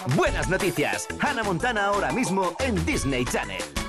Buenas noticias. Hannah Montana ahora mismo en Disney Channel.